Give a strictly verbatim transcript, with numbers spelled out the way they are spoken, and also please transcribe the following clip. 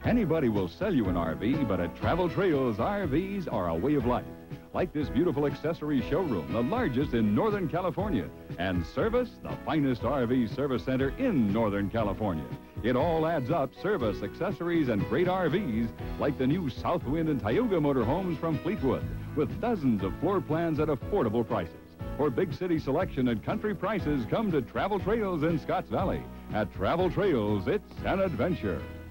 Anybody will sell you an R V, but at Travel Trails, R Vs are a way of life. Like this beautiful accessory showroom, the largest in Northern California. And service, the finest R V service center in Northern California. It all adds up: service, accessories, and great R Vs, like the new Southwind and Tioga motorhomes from Fleetwood, with dozens of floor plans at affordable prices. For big city selection and country prices, come to Travel Trails in Scotts Valley. At Travel Trails, it's an adventure.